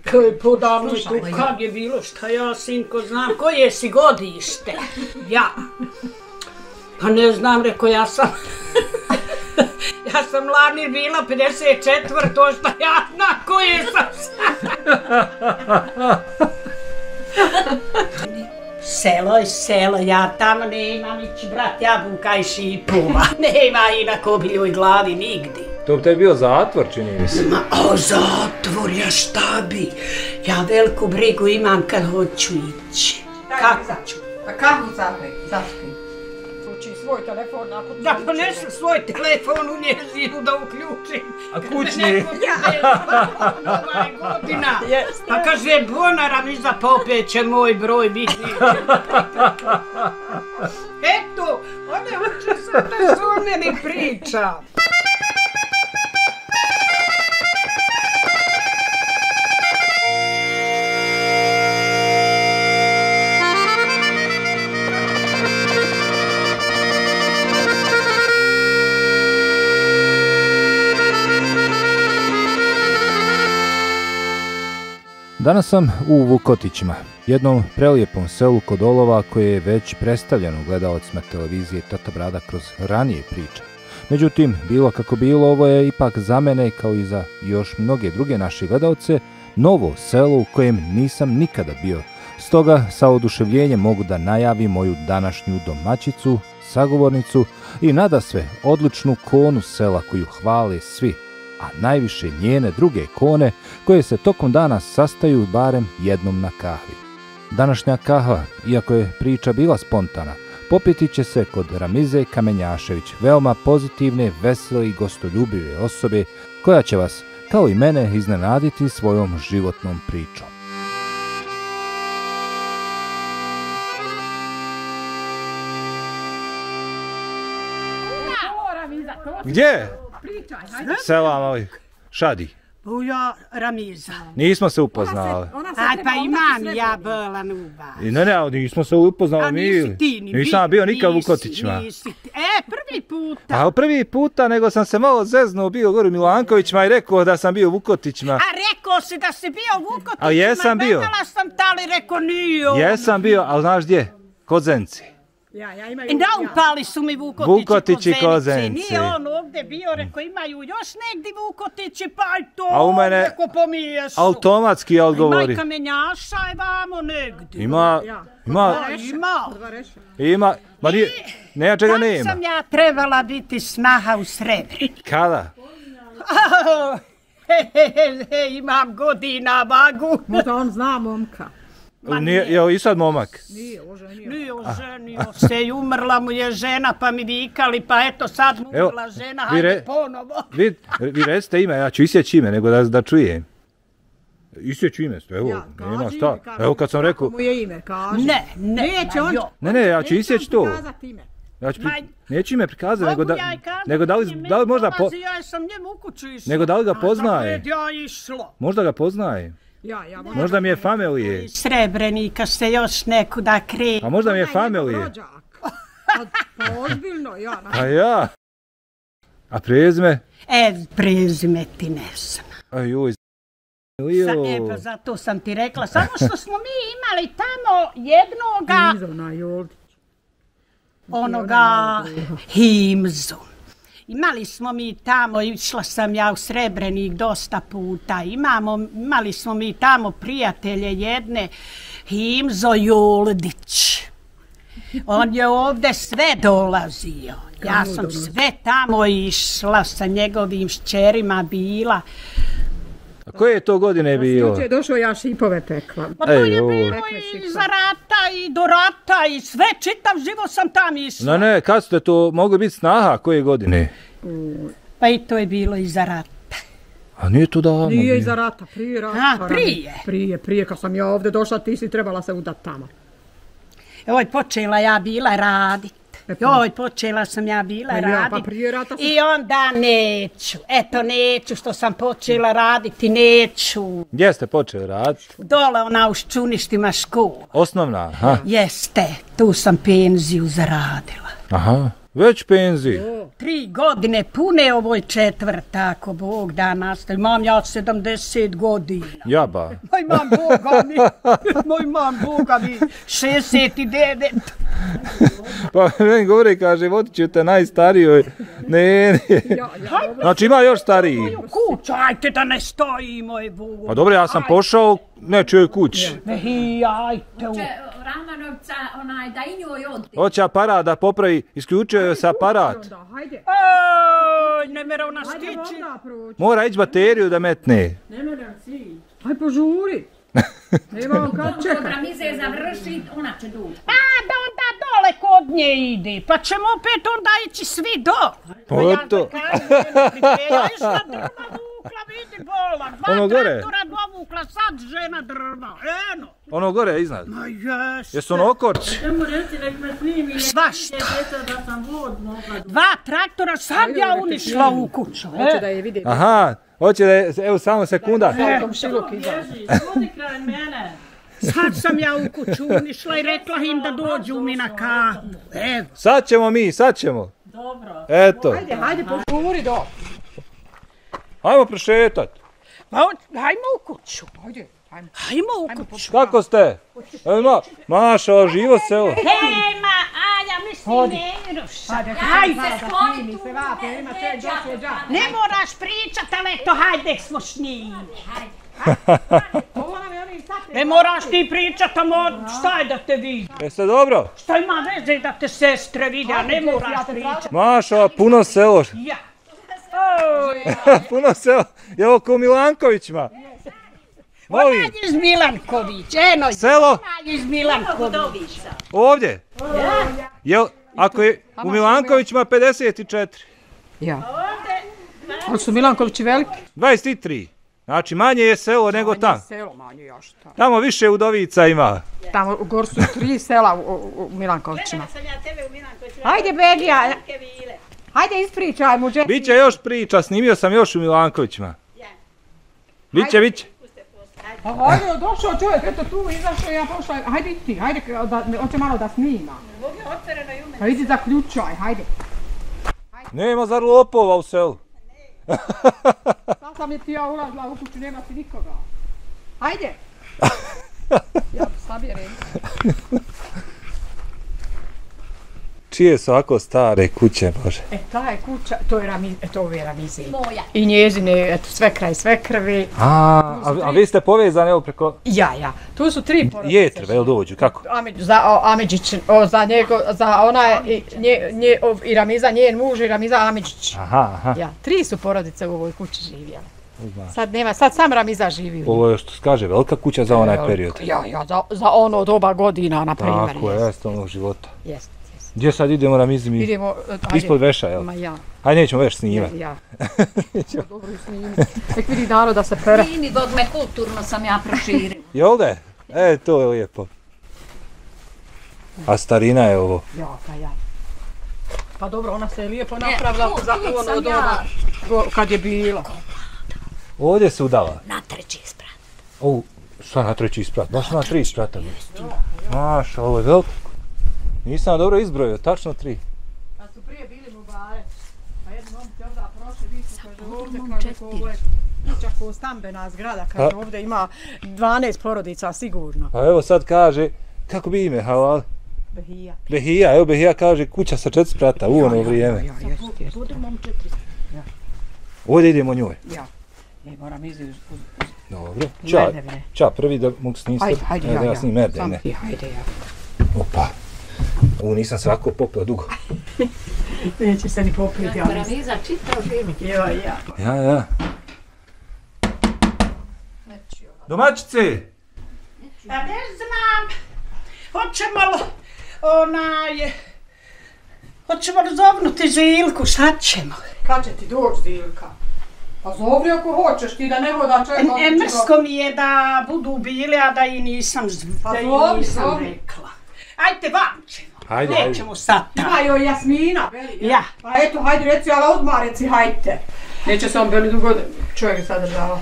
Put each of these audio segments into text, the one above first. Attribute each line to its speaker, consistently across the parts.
Speaker 1: Kaj podavno tu, kad je bilo, šta ja, sinko, znam, koje si godište? Ja. Pa ne znam, reko, ja sam lani bila 54, to šta ja znam, koje sam Selo je selo, ja tamo nemam ići, brat, jabuka i šipula. Nema inako bi joj glavi nigdi.
Speaker 2: To bi te bio zatvor, čini mi se.
Speaker 1: Ma, zatvor, ja šta bi? Ja veliku brigu imam kad hoću ići. Kako ću?
Speaker 3: A kako zapri? Uči svoj telefon nakon
Speaker 1: da ponesem svoj telefon u njezinu da uključim.
Speaker 2: A kućni?
Speaker 1: Godina. Pa kaže, Bonara mi za popet će moj broj biti. Eto, one uče se da su o meni priča.
Speaker 2: Danas sam u Vukotićima, jednom prelijepom selu kod Olova koje je već predstavljeno gledalcima televizije Tata Brada kroz ranije priče. Međutim, bilo kako bilo, ovo je ipak za mene, kao i za još mnoge druge naše gledalce, novo selo u kojem nisam nikada bio. Stoga sa oduševljenjem mogu da najavim moju današnju domaćicu, sagovornicu i nadasve odličnu konu sela koju hvale svi, a najviše njene druge kone koje se tokom dana sastaju barem jednom na kahvi. Današnja kahva, iako je priča bila spontana, popiti će se kod Ramize Kamenjašević, veoma pozitivne, vesele i gostoljubive osobe koja će vas, kao i mene, iznenaditi svojom životnom pričom. Gdje? Selam ali, šadi.
Speaker 1: Bujo Ramiza.
Speaker 2: Nismo se upoznali.
Speaker 1: Aj pa imam ja bolan uba.
Speaker 2: Ne, nismo se upoznali.
Speaker 1: A nisi ti ni.
Speaker 2: Nisam bio nikad u Vukotićima.
Speaker 1: Prvi puta.
Speaker 2: A prvi puta, nego sam se malo zeznuo, bio gore u Milankovićima i rekao da sam bio u Vukotićima.
Speaker 1: A rekao si da si bio u Vukotićima.
Speaker 2: A jesam bio.
Speaker 1: Vedala sam tali, rekao nije ono.
Speaker 2: Jesam bio, ali znaš gdje? Kod Zenci.
Speaker 1: Naupali su mi
Speaker 2: Vukotići kod Zenice.
Speaker 1: Nije on ovdje bio, rekao imaju još negdje Vukotići, pa i to,
Speaker 2: a u mene
Speaker 1: rekao pomijesu.
Speaker 2: Automatski odgovori.
Speaker 1: Ima i Kamenjaša i vamo negdje.
Speaker 2: Ima. Ma nije, nema čega nema.
Speaker 1: Kad sam ja trebala biti snaha u Srebreniku?
Speaker 2: Kada?
Speaker 1: Imam godina vagu.
Speaker 3: Možda on zna momka.
Speaker 2: Nije, i sad momak?
Speaker 3: Nije oženio.
Speaker 1: Nije oženio se i umrla mu je žena, pa mi vikali, pa eto sad mu umrla žena, hajde ponovo.
Speaker 2: Vi recite ime, ja ću isjeći ime, nego da čujem. Isjeću ime, evo, nema šta. Evo kad sam rekao...
Speaker 3: Kako mu je ime, kaži.
Speaker 1: Ne,
Speaker 2: ja ću isjeći to. Neću ime prikazati, nego da li možda...
Speaker 1: Ja sam njemu u kuću išla.
Speaker 2: Nego da li ga poznaje?
Speaker 1: Išlo.
Speaker 2: Možda ga poznaje. Možda mi je familije.
Speaker 1: Srebrenika se još nekuda krije.
Speaker 2: A možda mi je familije.
Speaker 3: Pa ozbiljno, ja.
Speaker 2: A ja? A prezime?
Speaker 1: Prezime ti ne znam.
Speaker 2: Ajuj.
Speaker 1: Pa zato sam ti rekla. Samo što smo mi imali tamo jednoga... Onoga Himzu. Imali smo mi tamo, išla sam ja u Srebrenik dosta puta, imali smo mi tamo prijatelje jedne, Himzo Juldić. On je ovdje sve dolazio, ja sam sve tamo išla sa njegovim šćerima bila.
Speaker 2: A koje je to godine bilo?
Speaker 3: Snoć je došao, ja šipove pekla.
Speaker 1: Pa to je bilo i za rata i do rata i sve, čitav život sam tam išla.
Speaker 2: Ne, kad ste to mogli biti snaha, koje godine?
Speaker 1: Pa i to je bilo i za rata.
Speaker 2: A nije to davno?
Speaker 3: Nije i za rata, prije rata.
Speaker 1: Prije,
Speaker 3: kad sam ja ovdje došla, ti si trebala se udat tamo.
Speaker 1: Počela ja bila radit. Počela sam ja bila raditi i onda neću, što sam počela raditi, neću.
Speaker 2: Gdje ste počeli raditi?
Speaker 1: Dole ona u Ščuništima škola.
Speaker 2: Osnovna, aha.
Speaker 1: Jeste, tu sam penziju zaradila.
Speaker 2: Aha. Već penziji.
Speaker 1: 3 godine pune, ovo je 4, ako Bog da nastavi. Imam ja 70 godina.
Speaker 2: Jaba.
Speaker 1: Moj mam Boga mi 69.
Speaker 2: Pa meni govori, kaže, vodit ću te najstarijoj. Ne. Znači ima još stariji.
Speaker 1: Kuća, ajte da ne stoji, moj Bog.
Speaker 2: Pa dobro, ja sam pošao nečijoj kući.
Speaker 1: Ajte.
Speaker 3: Ramanovca, da i njoj odi.
Speaker 2: Hoće aparat da popravi, isključio je se aparat.
Speaker 1: Ne mera ona stići.
Speaker 2: Mora ići bateriju da metne.
Speaker 3: Ne mera si.
Speaker 4: Aj požuri. Nema on kad čeka.
Speaker 3: Dobra, mi se završi, ona će doći.
Speaker 1: Da onda dole kod nje ide, pa ćemo opet onda ići svi do.
Speaker 2: Eto.
Speaker 1: Ja išla drva vukla, vidi bola. 2 traktora dovukla, sad žena drva, eno.
Speaker 2: Ono gore iznad.
Speaker 1: Ma jes.
Speaker 2: Jesu ono okorci?
Speaker 3: Čemu reći, nek me snimi.
Speaker 1: Svašta.
Speaker 3: Da sam vod mogla.
Speaker 1: 2 traktora, sad ja unišla u kuću.
Speaker 4: Hoće da je vidi.
Speaker 2: Aha, hoće da je, evo samo sekunda.
Speaker 4: Komšiluk izađe.
Speaker 3: Vodi kraj mene.
Speaker 1: Sad sam ja u kuću unišla i rekla im da dođu mi na kahu. Evo.
Speaker 2: Sad ćemo.
Speaker 3: Dobro.
Speaker 2: Eto.
Speaker 4: Hajde požuri do.
Speaker 2: Ajmo prošetat.
Speaker 1: Hajmo u kuću. Hajmo u kuću.
Speaker 2: Kako ste? Evo Maša, živo selo.
Speaker 1: Hej, ja mislim ne ruša.
Speaker 4: Hajde se skloni tu.
Speaker 1: Ne moraš pričat, ali eto, hajde smo snimi. Ne moraš ti pričat, šta je da te vidi?
Speaker 2: Jeste dobro?
Speaker 1: Šta ima veze da te sestre vidi, a ne moraš pričat.
Speaker 2: Maša, puno selo.
Speaker 1: Ja.
Speaker 2: Puno selo. Je ovo ko Milankovićima. Molim.
Speaker 1: Onaj iz Milanković, eno.
Speaker 2: Selo?
Speaker 1: Onaj iz Milanković.
Speaker 2: Ovdje? Jel, ako je u Milankovićima 54?
Speaker 4: Ja. Ali su Milankovići veliki?
Speaker 2: 23. Znači manje je selo nego tamo.
Speaker 4: Selo manje, ja šta.
Speaker 2: Tamo više udovica ima.
Speaker 4: Tamo u Gor su 3 sela u Milankovićima. Hajde, Begija. Hajde, ispričaj mu.
Speaker 2: Biće još priča, snimio sam još u Milankovićima. Biće.
Speaker 4: Hajde, došao čovjek, eto tu, izašao, ja pošla. Hajde ti, hajde, hoće malo da snima. Pa idi zaključaj, hajde.
Speaker 2: Nema zar lopova u selu?
Speaker 4: Sad sam je ti ja ulazila u kuću, nema ti nikoga. Hajde. Ja sabjerim.
Speaker 2: Čije su ovako stare kuće, Bože?
Speaker 4: Ta je kuća, to je Ramizija.
Speaker 3: Moja.
Speaker 4: I njezine, eto, svekra i svekrvi.
Speaker 2: A vi ste povezani evo preko...
Speaker 4: Ja. Tu su 3 porodice.
Speaker 2: Jetrve, jel dođu, kako?
Speaker 4: Za Amidžić, za ona i Ramiza, njen muž i Ramiza Amidžić.
Speaker 2: Aha.
Speaker 4: Ja, 3 su porodice u ovoj kući živjeli. Sad sam Ramiza živi.
Speaker 2: Ovo je što se kaže, velika kuća za onaj period.
Speaker 4: Ja, za ono doba godina, na primjer.
Speaker 2: Tako je, jeste onog života.
Speaker 4: Jeste.
Speaker 2: Gdje sad idemo na mizi mi?
Speaker 4: Idemo,
Speaker 2: ispod veša, jel?
Speaker 4: Ma ja.
Speaker 2: Ajde, nećemo veš snimati.
Speaker 4: Ja. Dobro snimi. Nek vidi narod da se pere.
Speaker 3: Snimi, dok me kulturno sam ja proširim.
Speaker 2: Jel da? To je lijepo. A starina je ovo.
Speaker 4: Ja. Pa dobro, ona se je lijepo napravila za ono doba kad je bila.
Speaker 2: Ovdje se udala.
Speaker 3: Na 3. sprat.
Speaker 2: Šta na 3. sprat? Baš na 3 sprata. Maša, ovo je veliko. Nisam dobro izbrojio, tačno 3.
Speaker 4: Kad su prije bili Mubare, pa jedni momci ovdje prošli, vi su kaže ovdje, kaže ovo je kuća stambena zgrada, kaže ovdje ima 12 porodica sigurno.
Speaker 2: Pa evo sad kaže, kako bi ime, Halal? Behija, evo Behija kaže kuća sa 4 sprata u ono vrijeme.
Speaker 4: Jest.
Speaker 3: Budemo 4.
Speaker 2: Ovdje idemo njoj.
Speaker 4: Ja. Moram ići
Speaker 2: Dobro, ča prvi da mogu snimati.
Speaker 4: Hajde,
Speaker 2: ja snim merdene.
Speaker 4: Hajde, ja.
Speaker 2: Opa, ovo nisam svako popio dugo.
Speaker 4: Neće se ni popiti, ja mislim.
Speaker 3: Ramiza čitao živi.
Speaker 2: Ja. Domaćice!
Speaker 1: Ja ne znam, hoćemo razovnuti Zilku, šta ćemo?
Speaker 4: Kad će ti doći Zilka? Pa zovri ako hoćeš ti da ne voda čovjek...
Speaker 1: Mrsko mi je da budu bili, a da i nisam rekla. Ajde, vam ćemo. Nećemo sad tamo.
Speaker 4: Ima joj Jasmina, veli.
Speaker 1: Ja.
Speaker 4: Pa eto, hajde reci, ali odmah reci, hajte. Neće se on bili dugo čovjek sadržava.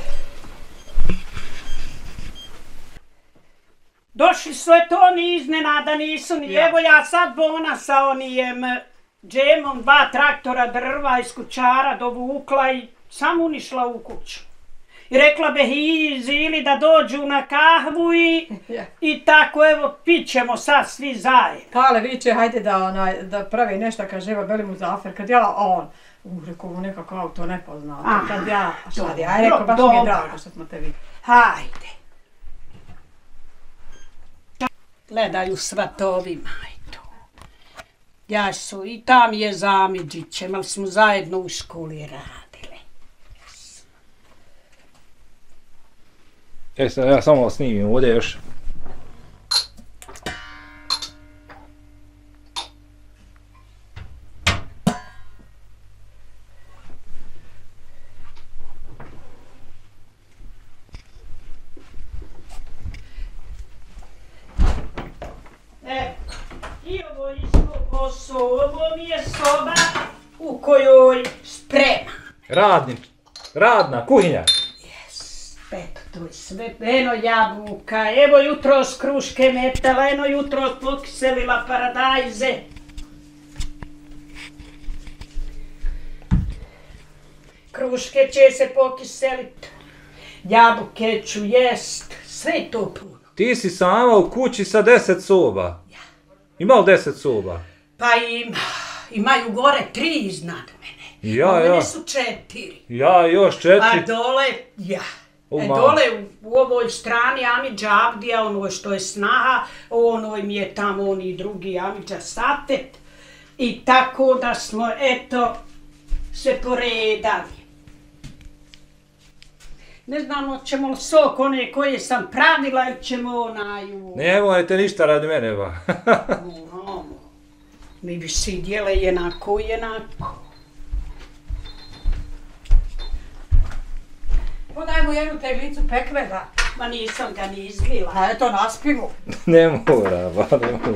Speaker 1: Došli su, eto oni iznenada nisu ni, evo ja sad bona sa onijem džemom 2 traktora drva iz kućara dovukla i sam unišla u kuću. I rekla be Zili da dođu na kahvu i tako evo pićemo sad svi zajedno.
Speaker 4: Pale viče, hajde da pravi nešto, kaže evo beli Muzafer, kad ja on, rekao nekako auto nepoznato, kad ja, šta di, aj rekao baš mi je drago što smo te vidjeli.
Speaker 1: Hajde. Gledaju svatovi, majto. Ja su i tam je Zamidžićem, ali smo zajedno u školi radili.
Speaker 2: Ja samo snimim ovdje još.
Speaker 1: I ovo je isto posao, ovo mi je soba u kojoj sprema.
Speaker 2: Radna kuhinja.
Speaker 1: Eto, to je sve, eno jabuka, evo jutro s kruške metala, eno jutro pokiselila paradajze. Kruške će se pokiselit, jabuke ću jest, sve to puno.
Speaker 2: Ti si sama u kući sa 10 soba. Ima li 10 soba?
Speaker 1: Pa imaju gore 3 iznad mene. Mene su 4.
Speaker 2: Ja još 4.
Speaker 1: A dole, dole u ovoj strani Amidža Abdija, ono što je snaha, ono mi je tamo oni drugi Amidža Satet. I tako da smo, eto, se poredali. Ne znam, ćemo li sok one koje sam pravila ili ćemo onaju...
Speaker 2: Nemojte ništa radi mene, ba.
Speaker 1: Mi bi sidjele jednako.
Speaker 4: Podaj mu jednu teglicu pekmeza.
Speaker 1: Ma nisam ga ni izlila.
Speaker 4: A eto, naspi mu.
Speaker 2: Ne mora, ba, ne mora.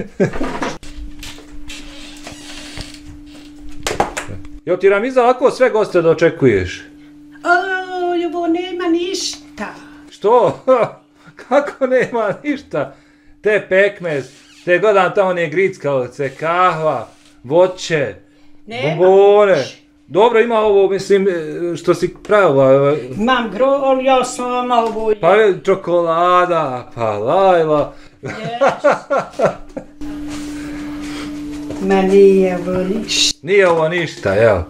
Speaker 2: Jel ti Ramiza, ako sve goste da očekuješ?
Speaker 1: Ovo nema ništa.
Speaker 2: Što? Kako nema ništa? Te pekmez, te godam tamo one grickalice, kahva, voće, bombone. Dobro, ima ovo, mislim, što si pravila.
Speaker 1: Imam ja sam ovo.
Speaker 2: Pa čokolada, pa lajla.
Speaker 1: Ma nije ovo ništa.
Speaker 2: Nije ovo ništa, jel?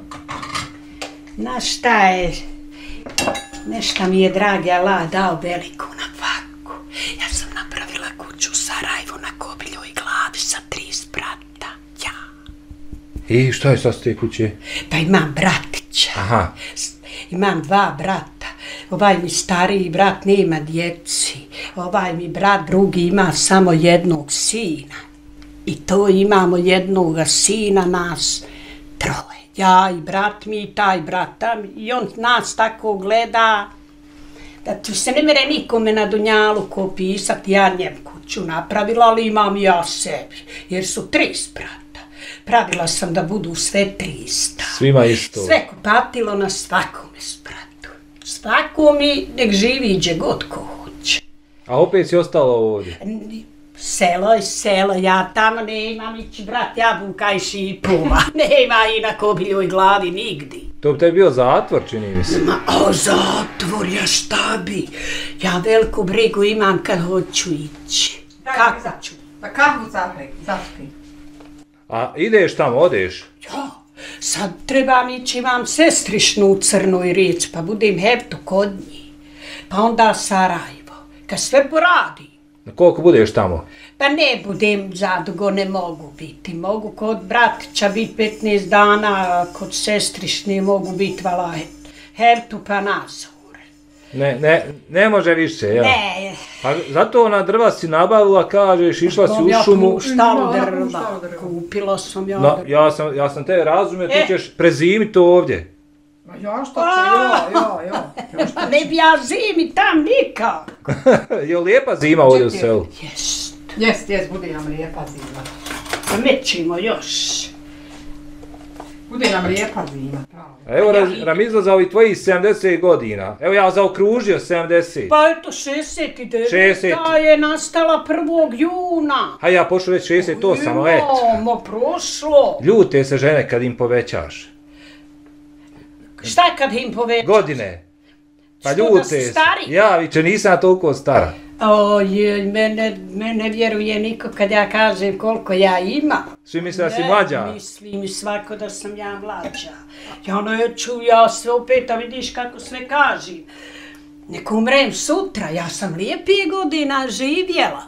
Speaker 1: Znaš šta je? Nešto mi je dragi Allah dao veliku na faku. Ja sam napravila kuću u Sarajevu na Kobiljoj glavi sa 3 sprata. Ja.
Speaker 2: I šta je sad s te kuće?
Speaker 1: Pa imam bratića.
Speaker 2: Aha.
Speaker 1: Imam 2 brata. Ovaj mi stariji brat nema djeci. Ovaj mi brat drugi ima samo jednog sina. I to imamo jednoga sina nas 3. Ja i brat mi i taj brat tam. I on nas tako gleda da tu se ne mere nikome na dunjaluku opisati. Ja njem kuću napravila, ali imam ja sebi. Jer su 3 sprata. Pravila sam da budu sve 300.
Speaker 2: Svima isto.
Speaker 1: Sve kupatilo na svakome spratu. Svakome nek živi gdje god ko hoće.
Speaker 2: A opet si ostala ovdje?
Speaker 1: Selo je selo, ja tamo ne imam ići brat jabuka i šipuma. Nema i na Kobiljoj glavi nigdi.
Speaker 2: To bi te bio zatvor, čini mi se.
Speaker 1: Ma, zatvor, ja šta bi? Ja veliku brigu imam kad hoću ići. Kako ću?
Speaker 4: Pa kahvu zaspi.
Speaker 2: A ideš tamo, odeš?
Speaker 1: Ja, sad trebam ići, imam sestrišnu u Crnoj Rijeci, pa budem heptu kod njih. Pa onda Sarajevo, kad sve poradi.
Speaker 2: Koliko budeš tamo?
Speaker 1: Pa ne budem zadugo, ne mogu biti. Mogu kod bratića biti 15 dana, kod sestrišne mogu biti vala heptu pa nazor.
Speaker 2: Ne može više, jel?
Speaker 1: Ne.
Speaker 2: A zato ona drva si nabavila, kažeš, išla si u šumu.
Speaker 1: Ja štalu drva, kupila sam ja drva.
Speaker 2: Ja sam te razumio, ti ćeš prezimiti ovdje.
Speaker 4: Ma ja šta će,
Speaker 1: Ne bi ja zimi tam nikak.
Speaker 2: Je li lijepa zima ovdje u selu?
Speaker 4: Jest, bude nam lijepa zima.
Speaker 1: Pa mećemo još.
Speaker 3: Bude nam lijepa zima.
Speaker 2: Evo Ramiza za ovih tvojih 70 godina. Evo ja zaokružio 70.
Speaker 1: Pa eto 69.
Speaker 2: 60.
Speaker 1: Ta je nastala 1. juna.
Speaker 2: A ja počeo reći 68, eto.
Speaker 1: Mo prošlo.
Speaker 2: Ljute se žene kad im povećaš.
Speaker 1: Šta kad im povećaš?
Speaker 2: Godine. Pa
Speaker 1: Što, da
Speaker 2: ljute
Speaker 1: si
Speaker 2: se.
Speaker 1: stari?
Speaker 2: Ja viče nisam toliko stara.
Speaker 1: Ojej, mene vjeruje niko kad ja kažem koliko ja imam.
Speaker 2: Svi misle da si mlađa.
Speaker 1: Mislim svako da sam ja mlađa. Ja neću, ja sve opet, a vidiš kako sve kažem. Nek umrem sutra, ja sam lijepije godina živjela.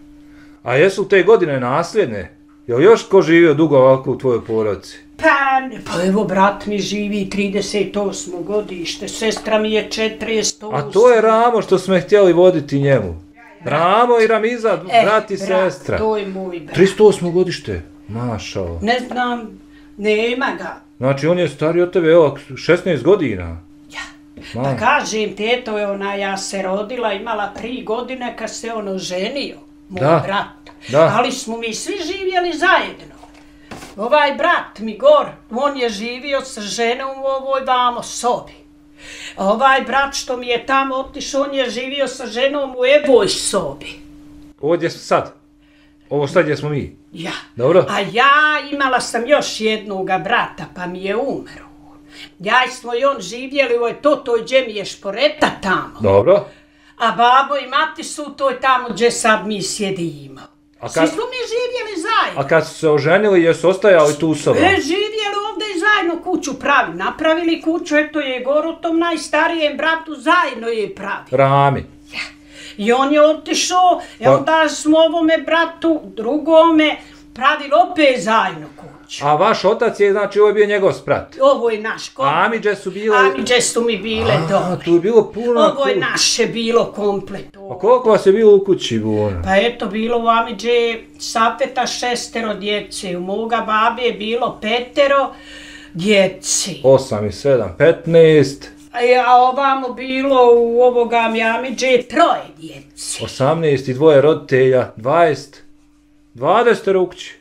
Speaker 2: A jesu te godine nasljedne? Jel još ko živio dugo ovako u tvojoj porodici?
Speaker 1: Pa evo, brat mi živi 38. godište, sestra mi je 48.
Speaker 2: A to je Ramo što smo htjeli voditi njemu. Ramo i Ramiza, brat i sestra.
Speaker 1: To je moj brat.
Speaker 2: 38. godište. Mašao.
Speaker 1: Ne znam, nema ga.
Speaker 2: Znači on je stariji od tebe, evo, 16 godina.
Speaker 1: Ja. Pa kažem ti, eto je ona, ja se rodila, imala 3 godine kad se on oženio. Moj brat.
Speaker 2: Da.
Speaker 1: Ali smo mi svi živjeli zajedno. Ovaj brat mi gor, on je živio sa ženom u ovoj vamo sobi. Ovaj brat što mi je tamo otišao, on je živio sa ženom u evoj sobi.
Speaker 2: Ovdje smo sad. Ovo sad gdje smo mi.
Speaker 1: Ja.
Speaker 2: Dobro.
Speaker 1: A ja imala sam još jednoga brata, pa mi je umro. Ja smo i on živjeli u toj gdje mi je šporeta tamo.
Speaker 2: Dobro.
Speaker 1: A babo i mati su toj tamo gdje sad mi sjedimo. Svi smo mi živjeli zajedno.
Speaker 2: A kad su se oženili, jesu ostajali tu s sobom?
Speaker 1: Živjeli ovdje i zajedno kuću pravi. Napravili kuću, eto je Goru tom najstarijem bratu, zajedno je pravi.
Speaker 2: Rami.
Speaker 1: Ja. I on je otišao, onda smo ovome bratu, drugome, pravili opet zajedno kuću.
Speaker 2: A vaš otac je, znači, ovo je bio njegov sprat?
Speaker 1: Ovo je naš komplet.
Speaker 2: A Amidže su bile...
Speaker 1: Amidže su mi bile dobre.
Speaker 2: Tu je bilo puno...
Speaker 1: Ovo je naše bilo komplet.
Speaker 2: A koliko vas je bilo u kući, Bona?
Speaker 1: Pa eto, bilo u Amidže Sapeta 6 djece, u moga babi je bilo 5 djeci.
Speaker 2: 8 i 7, 15...
Speaker 1: A ovamo bilo u ovoga mi Amidže 3 djeci.
Speaker 2: 18 i 2 roditelja, 20 u kući.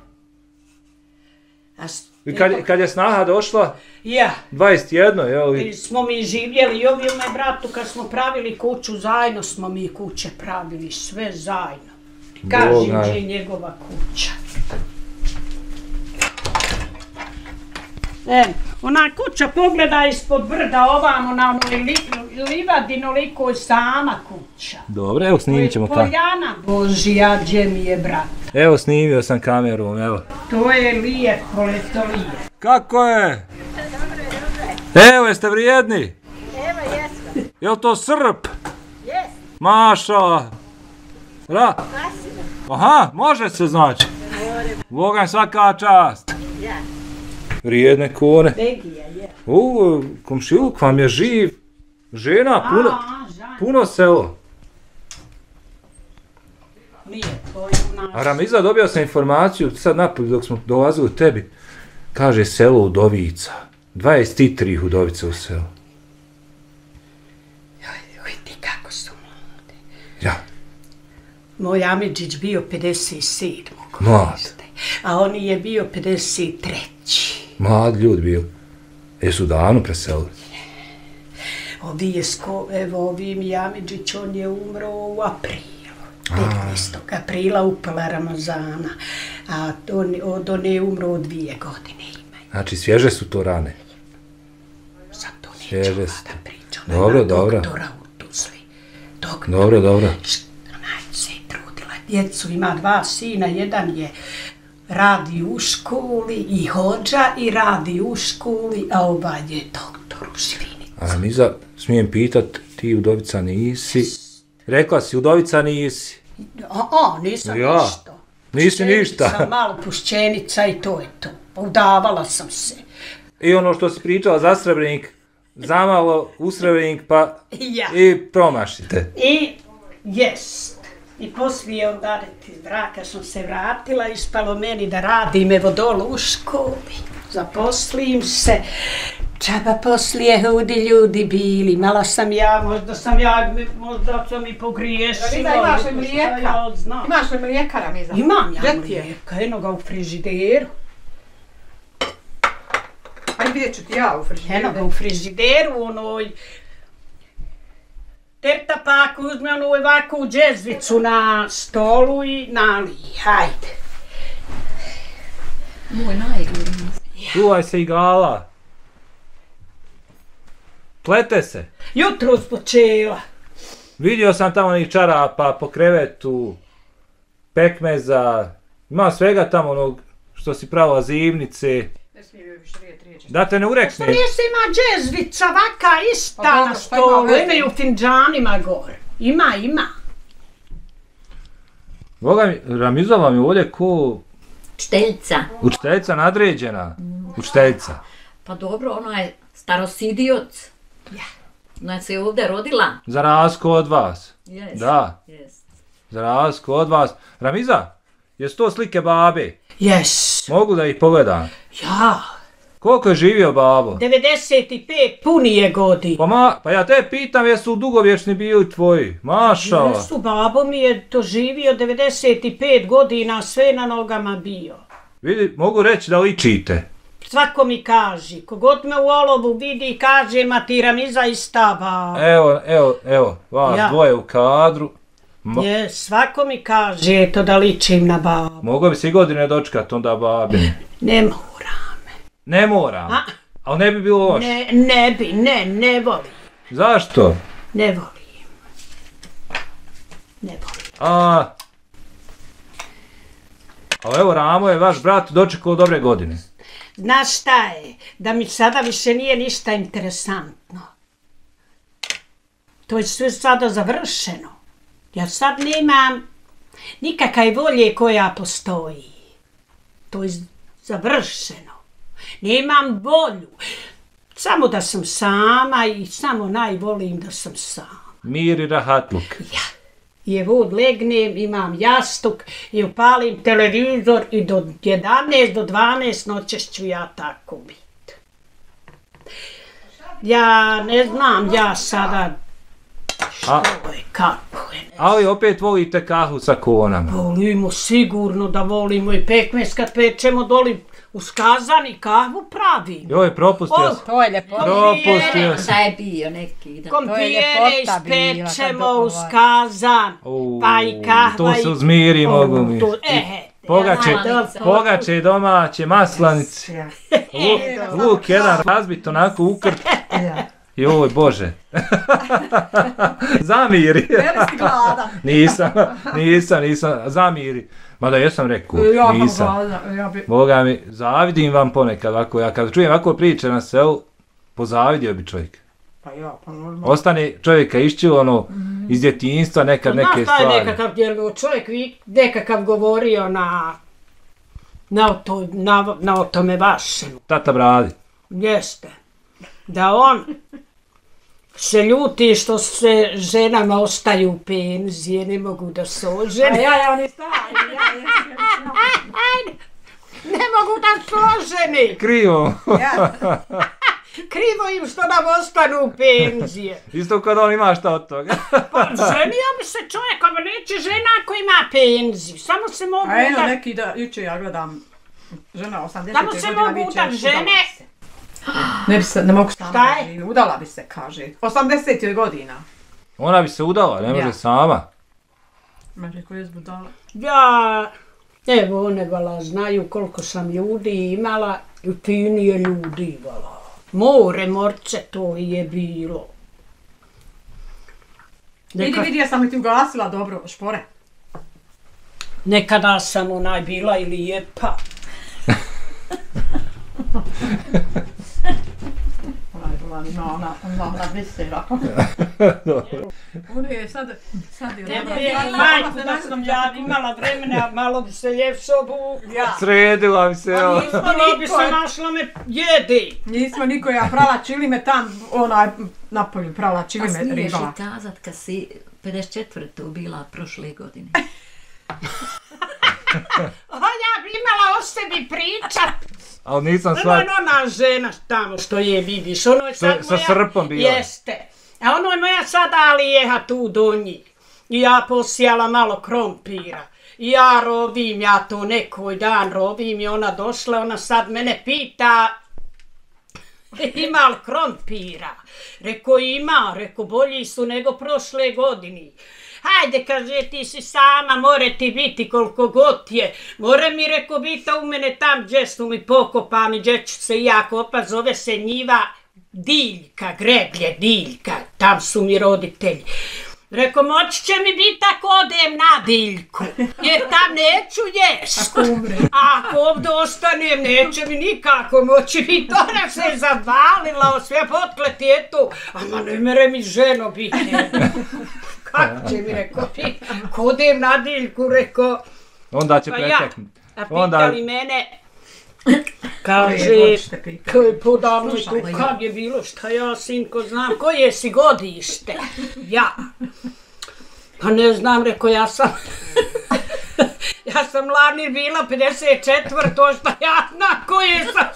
Speaker 2: I kad je snaha došla?
Speaker 1: Ja.
Speaker 2: 21, jel?
Speaker 1: I smo mi živjeli i ovime bratu kad smo pravili kuću, zajedno smo mi kuće pravili, sve zajedno. Kažem gdje je njegova kuća. Ona kuća pogleda ispod brda ovamo na onoj livadinolikoj sama kuća.
Speaker 2: Dobro, evo snimit ćemo kamerom.
Speaker 1: Poljana Božija, gdje mi je brat.
Speaker 2: Evo snimio sam kamerom, evo.
Speaker 1: To je lijepo, leto lijepo.
Speaker 2: Kako je? Evo, jeste vrijedni?
Speaker 3: Evo, jesmo.
Speaker 2: Jel to Srp?
Speaker 3: Jes.
Speaker 2: Maša. Aha, može se znači. Bogam svaka čast.
Speaker 3: Ja.
Speaker 2: Vrijedne kone.
Speaker 1: Begija, je.
Speaker 2: Komšiluk vam je živ. Žena, puno selo.
Speaker 1: Lijepo je u nas.
Speaker 2: A Ramiza, dobio sam informaciju, sad napolje dok smo dolazili tebi, kaže selo Udovica. 23 udovice u selu.
Speaker 1: Joj, ti kako su mlade.
Speaker 2: Ja.
Speaker 1: Moj Amidžić bio 57.
Speaker 2: Mlad.
Speaker 1: A on je bio 53.
Speaker 2: Mlad ljud bio. Jesu davno preselili?
Speaker 1: Ovi mi Amidžić, on je umro u aprilu. 15. aprila upala Ramazana. A on je umro u 2 godine imaju.
Speaker 2: Znači svježe su to rane?
Speaker 1: Sad to neću da pričam.
Speaker 2: Dobro.
Speaker 1: Doktora u Tuzli.
Speaker 2: Dobro.
Speaker 1: Ona se je trudila. Djecu ima 2 sina, jedan je radi u školi i hođa i radi u školi, a ovaj je doktor u Šivinicu.
Speaker 2: A Ramiza, smijem pitat, ti udovica nisi? Rekla si, udovica nisi?
Speaker 1: Nisam
Speaker 2: ja.
Speaker 1: ništa.
Speaker 2: Nisi ništa?
Speaker 1: Sam malo pušćenica i to je to. Udavala sam se.
Speaker 2: I ono što si pričala za Srebrenik, zamalo u Srebrenik pa i promašite.
Speaker 1: I poslije onda iz braka sam se vratila, ispalo meni da radim evo dole u školi. Zaposlim se. Čaba poslije hudi ljudi bili, mala sam ja, možda sam i pogriješila.
Speaker 3: Ramiza, imaš li mlijeka? Imaš li mlijeka, Ramiza?
Speaker 1: Imam ja mlijeka, eno ga u frižideru.
Speaker 4: vidjet ću ti ja u frižideru.
Speaker 1: Eno ga u frižideru, onoj... Terta pak uzme onu ovakvu džezvicu na stolu i nalije, hajde.
Speaker 3: Moj najgledniji.
Speaker 2: Čuvaj se igala. Plete se.
Speaker 1: Jutro spočela.
Speaker 2: Vidio sam tamo onih čarapa po krevetu, pekmeza, ima svega tamo onog što si pravila zimnice.
Speaker 4: Ne smije joj više riječi.
Speaker 2: Da te ne urekne.
Speaker 1: Nije se ima džezvica, vaka ista
Speaker 4: Pa dobro,
Speaker 1: na
Speaker 4: šta ima
Speaker 1: stolu,
Speaker 4: veze?
Speaker 1: imaju u finđanima gore. Ima.
Speaker 2: Boga mi, Ramizova mi ovdje ko
Speaker 3: Učiteljica.
Speaker 2: učiteljica nadređena. Učiteljica.
Speaker 3: Pa dobro, ona je starosidioc.
Speaker 1: Ja.
Speaker 3: Ona se ovdje rodila.
Speaker 2: Za razliku od vas.
Speaker 3: Yes.
Speaker 2: Da,
Speaker 3: Yes.
Speaker 2: za razliku od vas. Ramiza, jesu to slike babe?
Speaker 1: Jes.
Speaker 2: Mogu da ih pogledam?
Speaker 1: Ja.
Speaker 2: Koliko je živio babo?
Speaker 1: 95 punije godina.
Speaker 2: Pa ja te pitam jesu dugovječni bili tvoji. Mašala.
Speaker 1: Jesu, babo mi je to živio 95 godina, sve na nogama bio.
Speaker 2: Vidi, mogu reći da ličite.
Speaker 1: Svako mi kaže, kogod me u olovu vidi, kaže, ma ti Ramiza ista baba.
Speaker 2: Evo, vas
Speaker 1: Ja.
Speaker 2: dvoje u kadru.
Speaker 1: Svako mi kaže, eto da ličim na babu.
Speaker 2: Mogu bi se i godine dočekat onda babi.
Speaker 1: Ne moram.
Speaker 2: Ne moram.
Speaker 1: A?
Speaker 2: Ali ne bi bilo loše.
Speaker 1: Ne volim.
Speaker 2: Zašto?
Speaker 1: Ne volim.
Speaker 2: Ali evo Ramo je vaš brat dočekao dobre godine.
Speaker 1: Znaš šta je? Da mi sada više nije ništa interesantno. To je sve sada završeno. Ja sad nemam nikakaj volje koja postoji. To je završeno. Nemam volju. Samo da sam sama i samo najvolim da sam sama.
Speaker 2: Mir i rahatluk.
Speaker 1: Ja. I evo legnem, imam jastuk i upalim televizor i do 11 do 12 noćeš ću ja tako biti. Ja ne znam, ja sada što je, kako je.
Speaker 2: Ali opet volite kahu sa konama.
Speaker 1: Volimo, sigurno da volimo i pekmez kad pečemo doli u skazan i kahvu pravimo.
Speaker 2: Joj, propustio sam.
Speaker 4: To je ljepota.
Speaker 2: Propustio sam.
Speaker 3: Da je bio neki. Da.
Speaker 1: Kompijere
Speaker 4: ljepota bila,
Speaker 1: ispečemo
Speaker 4: kad
Speaker 1: u skazan, pa i kahva
Speaker 2: To se uzmiri mogu mi. Pogače domaće, maslanice. Luk jedan razbit onako ukrt. Joj, Bože. Zamiri.
Speaker 4: Jeli si glada?
Speaker 2: Nisam. Zamiri. Mada jesam rekao,
Speaker 4: Ja sam
Speaker 2: nisam.
Speaker 4: glada. Ja bi...
Speaker 2: Boga mi, zavidim vam ponekad ovako. Ja kad čujem ovako priče na selu, pozavidio bi čovjek.
Speaker 4: Pa ja, pa normalno.
Speaker 2: Ostane čovjeka iščilo ono iz djetinjstva nekad neke
Speaker 1: Znaš šta je
Speaker 2: stvari.
Speaker 1: nekakav, jer čovjek nekakav govorio na o tome vašem.
Speaker 2: Tata Bradi.
Speaker 1: Jeste. Da on se ljuti što se ženama ostaju penzije, ne mogu da se
Speaker 4: A
Speaker 1: ožene.
Speaker 4: ja, oni stari,
Speaker 1: Ajde, ne mogu da se ožene.
Speaker 2: Krivo.
Speaker 1: Krivo im što nam ostanu penzije.
Speaker 2: Isto kad on ima šta od toga.
Speaker 1: Pa ženio bi se čovjek, ali neće žena ako ima penziju. Samo se mogu
Speaker 4: A eno
Speaker 1: da...
Speaker 4: neki da, jučer ja gledam, žena 80
Speaker 1: Samo se
Speaker 4: godina
Speaker 1: mogu
Speaker 4: viče,
Speaker 1: da žene...
Speaker 4: ne mogu sama
Speaker 1: Šta je?
Speaker 4: da živi, udala bi se, kaže. 80 godina.
Speaker 2: Ona bi se udala, ne može
Speaker 4: Ja.
Speaker 2: sama.
Speaker 4: Ma reko je zbudala.
Speaker 1: Ja, evo one vala znaju koliko sam ljudi imala i finije ljudi vala. Morce to je bilo.
Speaker 4: Vidi, ja sam li ti ugasila dobro špore.
Speaker 1: Nekada sam onaj bila i lijepa.
Speaker 4: Ona visera. Ono je sad je
Speaker 1: Majku da sam ja imala vremena, malo bi se ljepše obu.
Speaker 2: Sredila mi se, evo.
Speaker 1: Malo bi se našla me jede.
Speaker 4: Nismo niko, ja prala čilime tam, onaj napolju prala
Speaker 3: A
Speaker 4: čilime
Speaker 3: smiješ
Speaker 4: ribala.
Speaker 3: i kazat kad si 54. bila prošle godine.
Speaker 1: Ja bi imala o sebi pričat.
Speaker 2: Ali nisam
Speaker 1: Ono
Speaker 2: sva...
Speaker 1: je ona žena tamo što je vidiš, ono je sad
Speaker 2: Sa srpom bila.
Speaker 1: Jeste. A ono je moja sada lijeha tu do njih. I ja posijala malo krompira. I ja rovim, ja to nekoj dan rovim i ona došla, ona sad mene pita Ima li krompira? Rekao, ima. Rekao, bolji su nego prošle godine. Hajde, kaže, ti si sama, more ti biti koliko god je. More mi, rekao, biti u mene tam gdje su mi pokopani, gdje ću se ja kopat, zove se njiva Diljka, greblje Diljka, tam su mi roditelji. Rekao, moći će mi biti ako odem na Diljku, jer tam neću jest. Ako ovdje ostanem, neće mi nikako moći biti. Ona se je zavalila, sve potkleti, eto, ama ne mere mi ženo biti. Kako će mi, rekao, biti, ako odem na Diljku, rekao.
Speaker 2: Onda će preteknuti.
Speaker 1: A pitali mene, kaže, podavno je tu, kad je bilo, šta ja, sinko, znam, koje si godište? Ja. Pa ne znam, rekao, ja sam lani bila 54, to šta ja znam, koje sam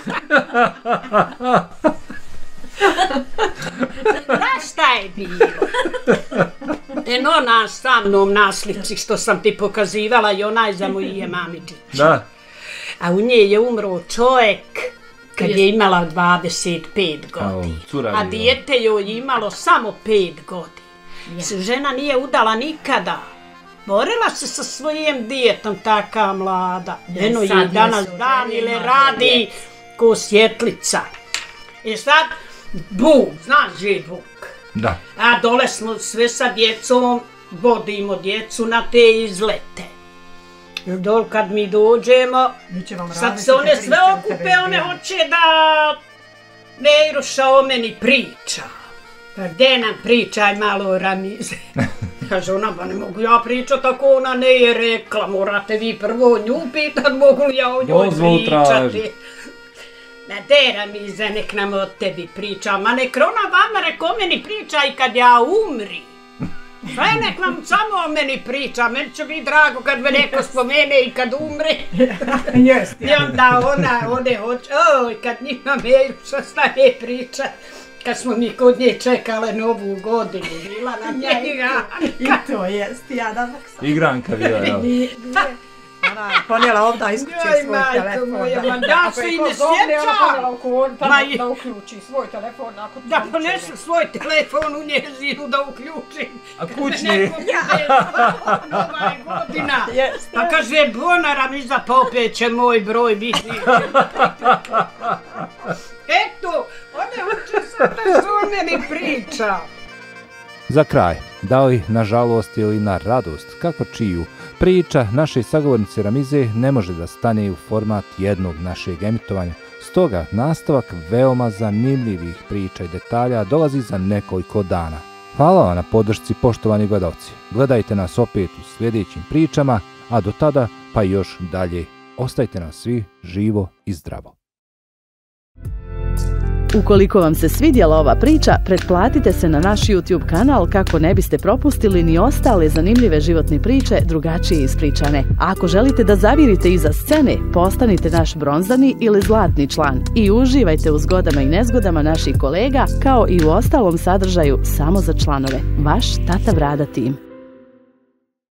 Speaker 1: Znaš šta je bilo? Eno nas sa mnom na slici što sam ti pokazivala i onaj za moje mamičiće.
Speaker 2: Da.
Speaker 1: A u nje je umro čovjek kad je imala 25 godina. A dijete joj je imalo samo 5 godina. Žena nije udala nikada. Borila se sa svojim dijetom, taka mlada. Eno je danas dan ili radi ko svjetlica. I sad, Buk, znaš že je Buk?
Speaker 2: Da.
Speaker 1: A dole smo sve sa djecom, vodimo djecu na te izlete. Dol kad mi dođemo, sad se one sve okupe, one hoće da Nejruša o meni priča. Pa gdje nam pričaj malo Ramize? Kaže ona, pa ne mogu ja pričati ako ona ne je rekla, morate vi prvo nju pitat, mogu li ja o njoj pričati. Na de Ramize, nek nam od tebi priča, ma nek ona vama reko meni priča i kad ja umri. Sve nek vam samo o meni priča, meni će biti drago kad me neko spomene i kad umre. I onda ona ode hoće, oj, kad njima Nejruša staje priča. Kad smo mi kod nje čekale Novu godinu, bila nam je Igranka.
Speaker 4: I to jest, ja da sam.
Speaker 2: Igranka bila, jel?
Speaker 4: Ona je ponijela ovdje iz kuće svoj telefon.
Speaker 1: Ja se i ne sjećam.
Speaker 4: Da uključi svoj telefon.
Speaker 1: Da ponesu svoj telefon u njezinu da uključim.
Speaker 2: A kućni?
Speaker 1: Nova godina. Pa kaže, bona Ramiza, pa opet će moj broj biti. Eto, one uče sad da su o meni priča.
Speaker 2: Za kraj, da li na žalost ili na radost, kako čiju, priča naše sagovornice Ramize ne može da stane u format jednog našeg emitovanja. Stoga, nastavak veoma zanimljivih priča i detalja dolazi za nekoliko dana. Hvala vam na podršci, poštovani gledalci. Gledajte nas opet u sljedećim pričama, a do tada pa još dalje. Ostajte nas svi živo i zdravo.
Speaker 5: Ukoliko vam se svidjela ova priča, pretplatite se na naš YouTube kanal kako ne biste propustili ni ostale zanimljive životne priče drugačije ispričane. A ako želite da zavirite iza scene, postanite naš bronzani ili zlatni član i uživajte u zgodama i nezgodama naših kolega kao i u ostalom sadržaju samo za članove. Vaš Tata Brada tim.